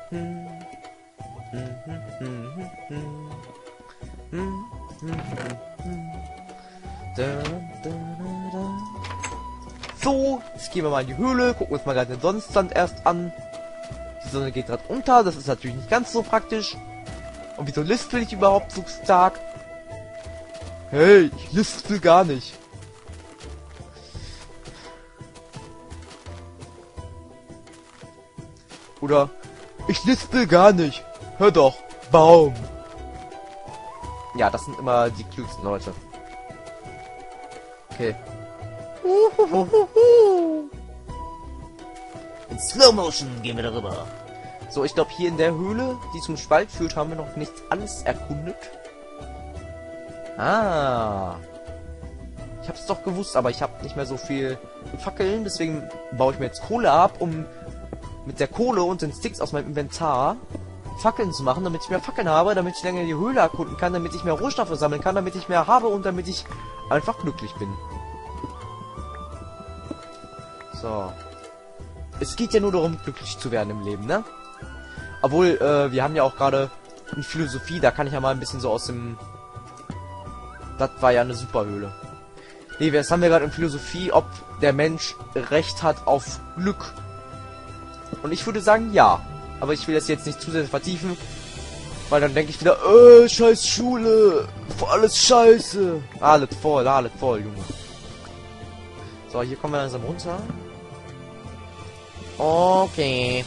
So, jetzt gehen wir mal in die Höhle, gucken uns mal gerade den Sonnenstand erst an. Die Sonne geht gerade unter, das ist natürlich nicht ganz so praktisch. Und wieso lispel ich überhaupt so stark? Hey, ich lispel gar nicht. Oder, ich lispel gar nicht. Hör doch, Baum. Ja, das sind immer die klügsten Leute. Okay. In Slow Motion gehen wir darüber. So, ich glaube, hier in der Höhle, die zum Spalt führt, haben wir noch nicht alles erkundet. Ah. Ich habe es doch gewusst, aber ich habe nicht mehr so viel Fackeln. Deswegen baue ich mir jetzt Kohle ab, um mit der Kohle und den Sticks aus meinem Inventar Fackeln zu machen, damit ich mehr Fackeln habe, damit ich länger die Höhle erkunden kann, damit ich mehr Rohstoffe sammeln kann, damit ich mehr habe und damit ich einfach glücklich bin. So. Es geht ja nur darum, glücklich zu werden im Leben, ne? Obwohl, wir haben ja auch gerade in Philosophie, da kann ich ja mal ein bisschen so aus dem... Das war ja eine super Höhle. Nee, das haben wir gerade in Philosophie, ob der Mensch Recht hat auf Glück. Und ich würde sagen, ja. Aber ich will das jetzt nicht zu sehr vertiefen, weil dann denke ich wieder, scheiß Schule, alles scheiße. Alles voll, Junge. So, hier kommen wir langsam runter. Okay.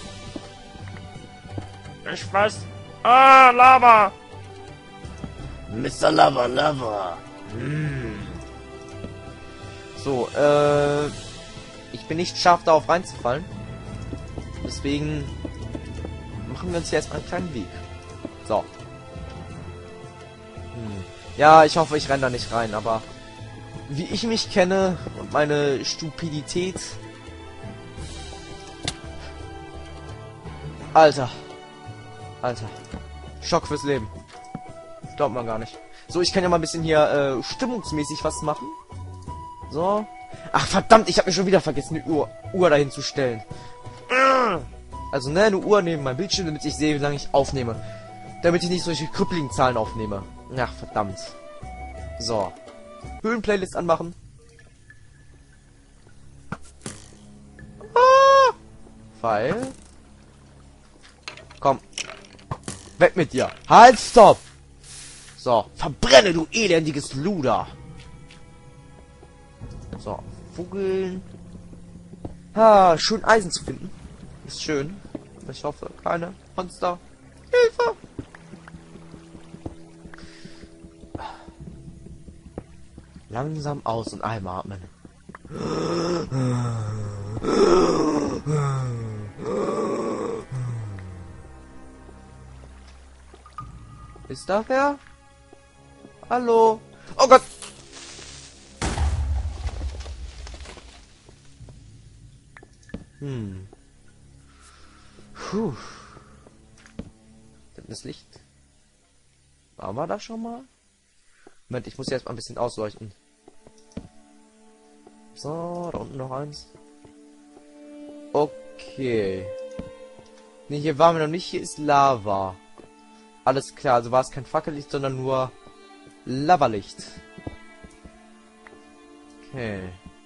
Ich weiß. Ah, Lava! Mr. Lava, Lava. So, ich bin nicht scharf darauf reinzufallen. Deswegen machen wir uns hier erstmal einen kleinen Weg. So. Ja, ich hoffe, ich renne da nicht rein, aber wie ich mich kenne und meine Stupidität... Alter. Schock fürs Leben. Das glaubt man gar nicht. So, ich kann ja mal ein bisschen hier stimmungsmäßig was machen. So. Ach, verdammt, ich habe mir schon wieder vergessen, die Uhr dahin zu stellen. Also, ne, eine Uhr neben meinem Bildschirm, damit ich sehe, wie lange ich aufnehme. Damit ich nicht solche krüppeligen Zahlen aufnehme. Ach, verdammt. So. Höhlenplaylist anmachen. Weil... Komm. Weg mit dir. Halt, stopp. So. Verbrenne, du elendiges Luder. So. Vogeln. Ah, schön Eisen zu finden. Ist schön. Ich hoffe, keine Monster. Hilfe. Langsam aus und einatmen. Ist da wer? Hallo? Oh Gott! Puh. Das Licht. Waren wir da schon mal? Moment, ich muss jetzt mal ein bisschen ausleuchten. So, da unten noch eins. Okay. Ne, hier waren wir noch nicht. Hier ist Lava. Alles klar, also war es kein Fackellicht, sondern nur Lavalicht. Okay.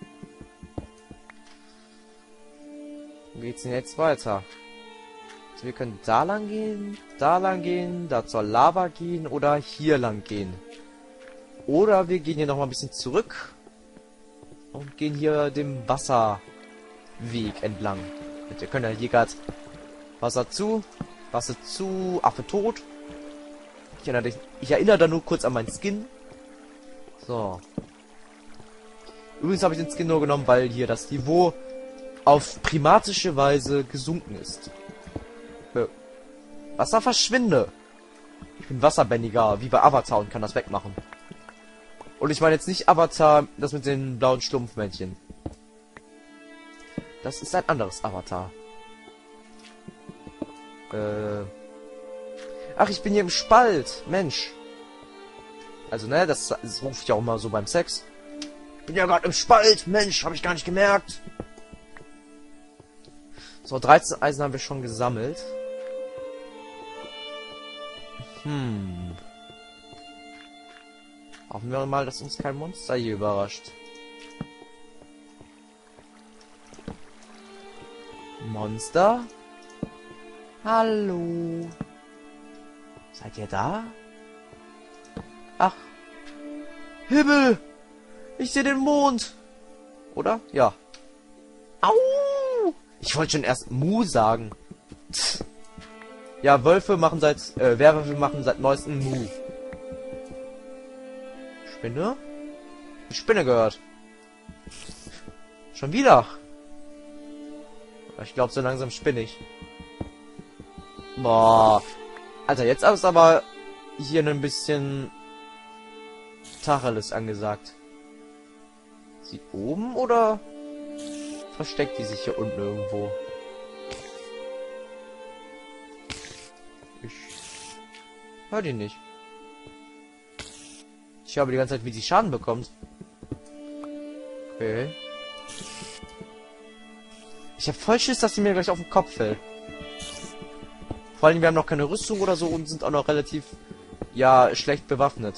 Wo geht's denn jetzt weiter? Also wir können da lang gehen, da zur Lava gehen oder hier lang gehen. Oder wir gehen hier noch mal ein bisschen zurück und gehen hier dem Wasserweg entlang. Wir können ja hier gerade Wasser zu, Affe tot. Ich erinnere da nur kurz an meinen Skin. So. Übrigens habe ich den Skin nur genommen, weil hier das Niveau auf primatische Weise gesunken ist. Wasser verschwinde. Ich bin wasserbändiger, wie bei Avatar, und kann das wegmachen. Und ich meine jetzt nicht Avatar, das mit den blauen Schlumpfmännchen. Das ist ein anderes Avatar. Ach, ich bin hier im Spalt. Mensch. Also, ne, das rufe ich auch immer so beim Sex. Ich bin ja gerade im Spalt. Mensch, habe ich gar nicht gemerkt. So, 13 Eisen haben wir schon gesammelt. Hoffen wir mal, dass uns kein Monster hier überrascht. Monster? Hallo? Seid ihr da? Ach. Himmel! Ich sehe den Mond! Oder? Ja. Au! Ich wollte schon erst Mu sagen. Tch. Ja, Werwölfe machen seit neuestem Mu. Spinne? Die Spinne gehört. Schon wieder. Ich glaube, so langsam spinne ich. Boah. Alter, jetzt ist aber hier ein bisschen Tacheles angesagt. Sie oben oder versteckt die sich hier unten irgendwo? Ich höre die nicht. Ich höre die ganze Zeit, wie sie Schaden bekommt. Okay. Ich habe voll Schiss, dass sie mir gleich auf den Kopf fällt. Vor allem, wir haben noch keine Rüstung oder so und sind auch noch relativ, ja, schlecht bewaffnet.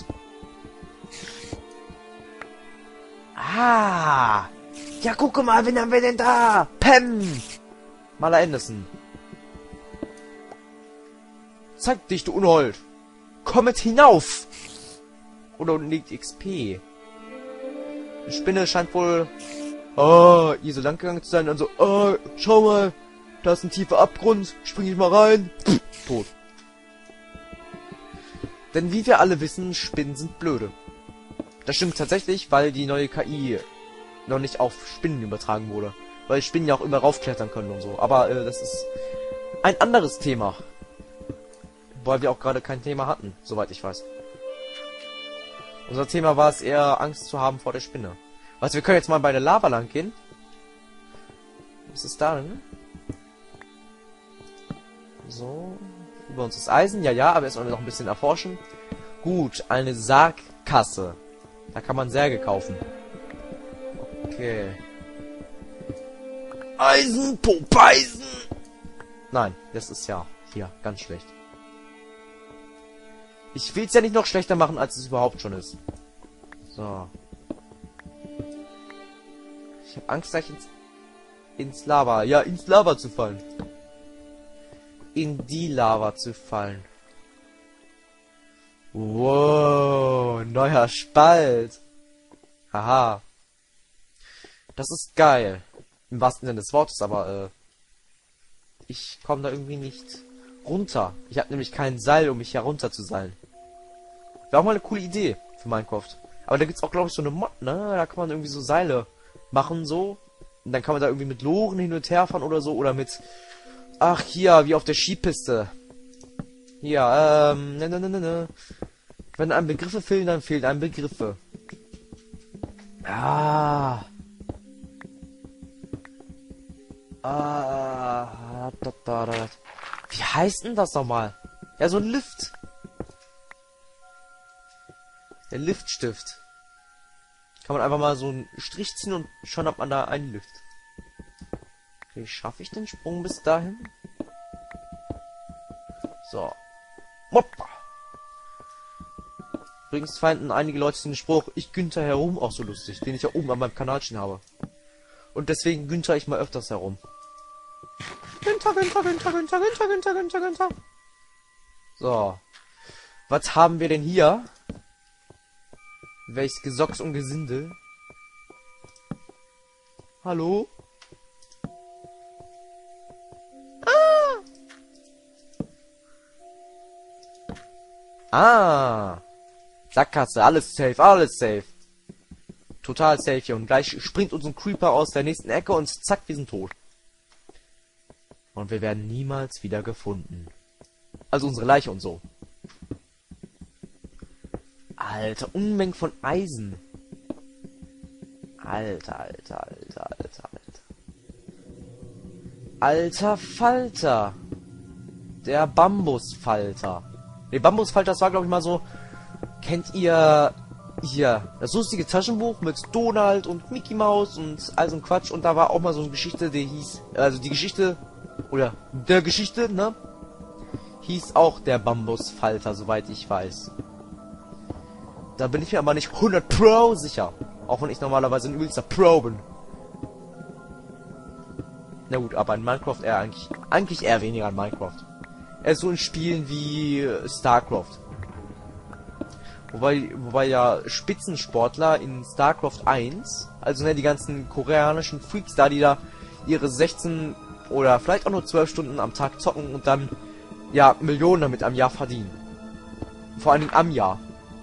Ah! Ja, guck mal, wen haben wir denn da? Pam! Mala Anderson. Zeig dich, du Unhold! Kommet hinauf! Oder unten liegt XP. Die Spinne scheint wohl hier so lang gegangen zu sein. Und so, schau mal, da ist ein tiefer Abgrund, spring ich mal rein. Pff, tot. Denn wie wir alle wissen, Spinnen sind blöde. Das stimmt tatsächlich, weil die neue KI noch nicht auf Spinnen übertragen wurde. Weil Spinnen ja auch immer raufklettern können und so. Aber das ist ein anderes Thema. Weil wir auch gerade kein Thema hatten, soweit ich weiß. Unser Thema war es eher, Angst zu haben vor der Spinne. Was, wir können jetzt mal bei der Lava lang gehen. Was ist da denn? So. Über uns das Eisen. Ja, aber erstmal noch ein bisschen erforschen. Gut, eine Sargkasse. Da kann man Särge kaufen. Okay. Eisen, Popeisen! Nein, das ist ja hier ganz schlecht. Ich will es ja nicht noch schlechter machen, als es überhaupt schon ist. So. Ich habe Angst, gleich ins Lava. Ja, ins Lava zu fallen. In die Lava zu fallen. Wow, neuer Spalt. Haha. Das ist geil. Im wahrsten Sinne des Wortes, aber ich komme da irgendwie nicht runter. Ich habe nämlich kein Seil, um mich herunter zu seilen. Wäre auch mal eine coole Idee für Minecraft. Aber da gibt's auch, glaube ich, so eine Mod, ne? Da kann man irgendwie so Seile machen, so. Und dann kann man da irgendwie mit Loren hin und her fahren oder so. Oder mit... Ach, hier, wie auf der Skipiste. Hier, ne. Wenn einem Begriffe fehlen, dann fehlen einem Begriffe. Ah. Wie heißt denn das nochmal? Ja, so ein Lift. Der Liftstift. Kann man einfach mal so einen Strich ziehen und schon hat man da einen Lift. Okay, schaffe ich den Sprung bis dahin? So. Hoppa. Übrigens fanden einige Leute den Spruch, ich Günther herum, auch so lustig, den ich ja oben an meinem Kanal stehen habe. Und deswegen Günther ich mal öfters herum. Günther. So. Was haben wir denn hier? Welches Gesocks und Gesindel? Hallo? Ah! Sackgasse, alles safe, alles safe. Total safe hier. Und gleich springt uns ein Creeper aus der nächsten Ecke und zack, wir sind tot. Und wir werden niemals wieder gefunden. Also unsere Leiche und so. Alter, Unmengen von Eisen. Alter. Alter Falter. Der Bambusfalter. Der Bambusfalter, das war, glaube ich, mal so... Kennt ihr... Hier, das lustige Taschenbuch mit Donald und Mickey Mouse und all so ein Quatsch. Und da war auch mal so eine Geschichte, die hieß... Also die Geschichte... Oder der Geschichte, ne? hieß auch der Bambusfalter, soweit ich weiß. Da bin ich mir aber nicht 100% sicher. Auch wenn ich normalerweise ein übelster Pro bin. Na gut, aber in Minecraft eigentlich eher weniger in Minecraft. Eher so in Spielen wie StarCraft. Wobei ja Spitzensportler in StarCraft 1, also ne, die ganzen koreanischen Freaks da, die da ihre 16 oder vielleicht auch nur 12 Stunden am Tag zocken und dann ja Millionen damit am Jahr verdienen. Vor allen Dingen am Jahr.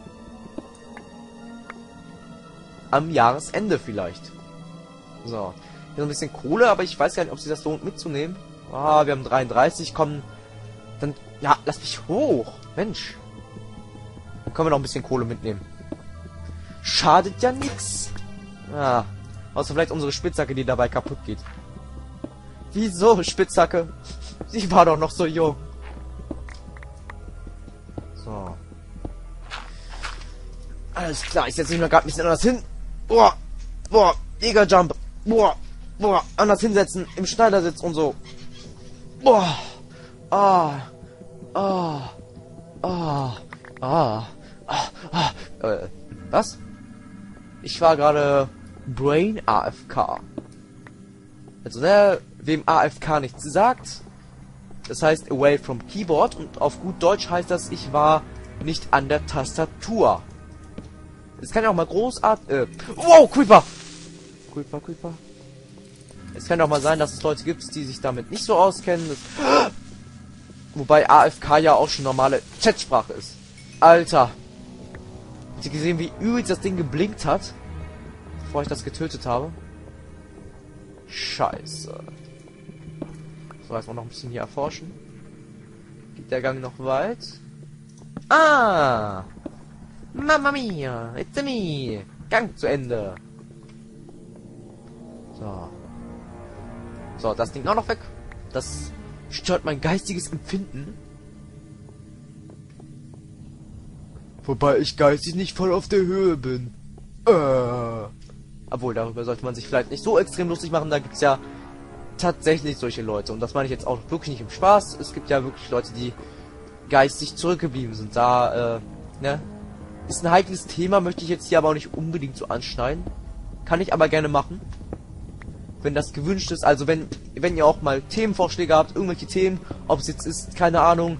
Am Jahresende vielleicht. So. Hier so ein bisschen Kohle, aber ich weiß gar nicht, ob sich das lohnt mitzunehmen. Ah, wir haben 33, komm. Dann, ja, lass mich hoch. Mensch. Dann können wir noch ein bisschen Kohle mitnehmen. Schadet ja nix. Ah, außer vielleicht unsere Spitzhacke, die dabei kaputt geht. Wieso, Spitzhacke? Sie war doch noch so jung. So. Alles klar, ich setze mich mal gerade ein bisschen anders hin. Boah, boah, Eager Jump. Boah, boah, anders hinsetzen, im Schneidersitz und so. Boah, ah, ah, ah, ah, ah, was? Ich war gerade Brain AFK. Also, ne, wem AFK nichts sagt, das heißt away from keyboard und auf gut Deutsch heißt das, ich war nicht an der Tastatur. Es kann ja auch mal großartig, wow, Creeper! Creeper. Es kann auch mal sein, dass es Leute gibt, die sich damit nicht so auskennen. Wobei AFK ja auch schon normale Chatsprache ist. Alter. Habt ihr gesehen, wie übelst das Ding geblinkt hat? Bevor ich das getötet habe? Scheiße. So, jetzt mal noch ein bisschen hier erforschen. Geht der Gang noch weit? Ah! Mamma mia! It's me! Gang zu Ende! So. So, das Ding auch noch weg. Das stört mein geistiges Empfinden. Wobei ich geistig nicht voll auf der Höhe bin. Obwohl, darüber sollte man sich vielleicht nicht so extrem lustig machen. Da gibt's ja tatsächlich solche Leute. Und das meine ich jetzt auch wirklich nicht im Spaß. Es gibt ja wirklich Leute, die geistig zurückgeblieben sind. Da, ne? Ist ein heikles Thema, möchte ich jetzt hier aber auch nicht unbedingt so anschneiden. Kann ich aber gerne machen. Wenn das gewünscht ist, also wenn ihr auch mal Themenvorschläge habt, irgendwelche Themen, ob es jetzt ist, keine Ahnung,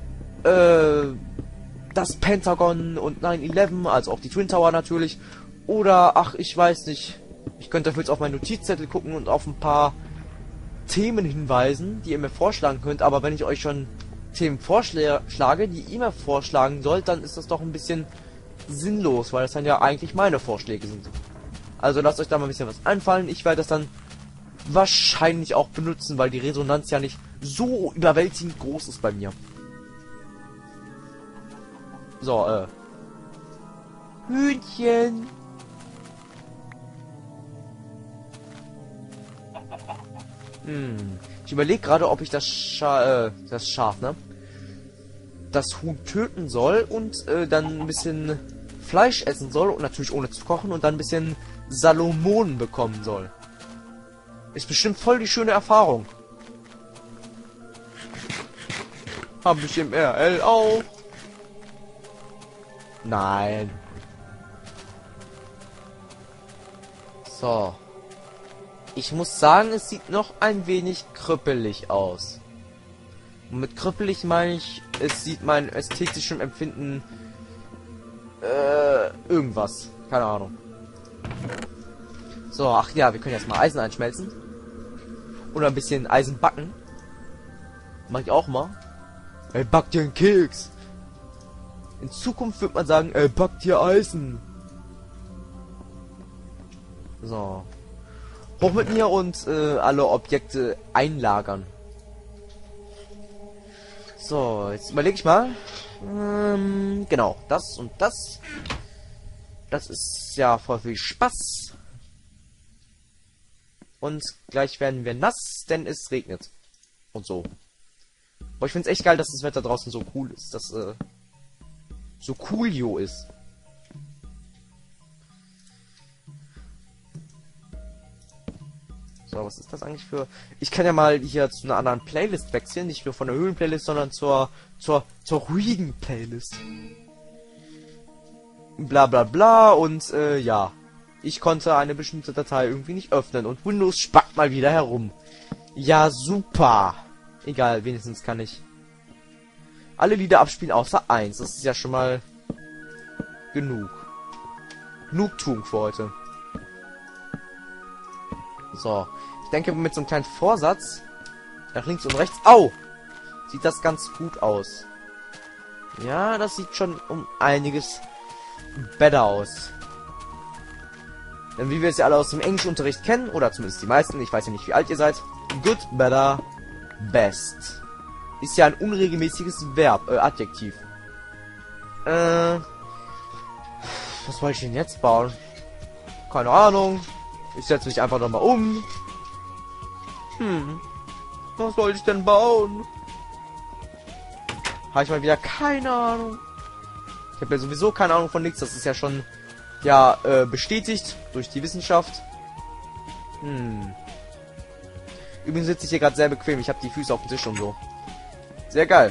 das Pentagon und 9/11, also auch die Twin Tower natürlich, oder, ach, ich weiß nicht, ich könnte dafür jetzt auf meinen Notizzettel gucken und auf ein paar Themen hinweisen, die ihr mir vorschlagen könnt, aber wenn ich euch schon Themen vorschlage, die ihr mir vorschlagen sollt, dann ist das doch ein bisschen sinnlos, weil das dann ja eigentlich meine Vorschläge sind. Also lasst euch da mal ein bisschen was einfallen, ich werde das dann wahrscheinlich auch benutzen, weil die Resonanz ja nicht so überwältigend groß ist bei mir. So, Hühnchen. Ich überlege gerade, ob ich das Schaf, ne? Das Huhn töten soll und dann ein bisschen Fleisch essen soll und natürlich ohne zu kochen und dann ein bisschen Salomonen bekommen soll. Ist bestimmt voll die schöne Erfahrung. Hab ich im RL auch? Nein. So. Ich muss sagen, es sieht noch ein wenig krüppelig aus. Und mit krüppelig meine ich, es sieht mein ästhetischem Empfinden irgendwas. Keine Ahnung. So, ach ja, wir können jetzt mal Eisen einschmelzen. Oder ein bisschen Eisen backen. Mach ich auch mal. Ey, back dir einen Keks. In Zukunft wird man sagen, ey, back dir Eisen. So. Hoch mit mir und alle Objekte einlagern. So, jetzt überlege ich mal. Genau, das und das. Das ist ja voll viel Spaß. Und gleich werden wir nass, denn es regnet. Und so. Aber ich finde es echt geil, dass das Wetter draußen so cool ist. Dass so coolio ist. So, was ist das eigentlich für... Ich kann ja mal hier zu einer anderen Playlist wechseln. Nicht nur von der Höhlen-Playlist, sondern zur Ruinen-Playlist. Bla bla bla und ja. Ich konnte eine bestimmte Datei irgendwie nicht öffnen und Windows spackt mal wieder herum. Ja, super. Egal, wenigstens kann ich alle Lieder abspielen außer eins. Das ist ja schon mal genug. Genugtuung für heute. So. Ich denke, mit so einem kleinen Vorsatz nach links und rechts... Au! Sieht das ganz gut aus. Ja, das sieht schon um einiges besser aus. Denn wie wir es ja alle aus dem Englischunterricht kennen, oder zumindest die meisten, ich weiß ja nicht, wie alt ihr seid, good, better, best. Ist ja ein unregelmäßiges Verb, Adjektiv. Was wollte ich denn jetzt bauen? Keine Ahnung. Ich setze mich einfach nochmal um. Was soll ich denn bauen? Habe ich mal wieder keine Ahnung. Ich habe ja sowieso keine Ahnung von nichts. Das ist ja schon, ja, bestätigt durch die Wissenschaft. Übrigens sitze ich hier gerade sehr bequem. Ich habe die Füße auf dem Tisch und so. Sehr geil.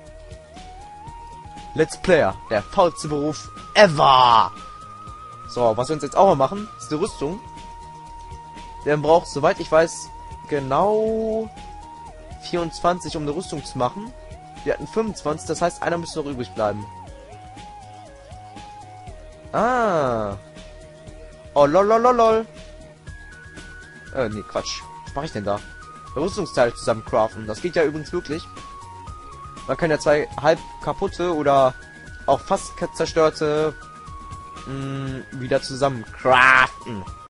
Let's Player. Der faulste Beruf ever. So, was wir uns jetzt auch mal machen, ist eine Rüstung. Der braucht, soweit ich weiß, genau 24, um eine Rüstung zu machen. Wir hatten 25, das heißt, einer müsste noch übrig bleiben. Ah. Oh, lol. Nee, Quatsch. Was mache ich denn da? Rüstungsteile zusammen craften. Das geht ja übrigens wirklich. Man kann ja zwei halb kaputte oder auch fast zerstörte wieder zusammen craften.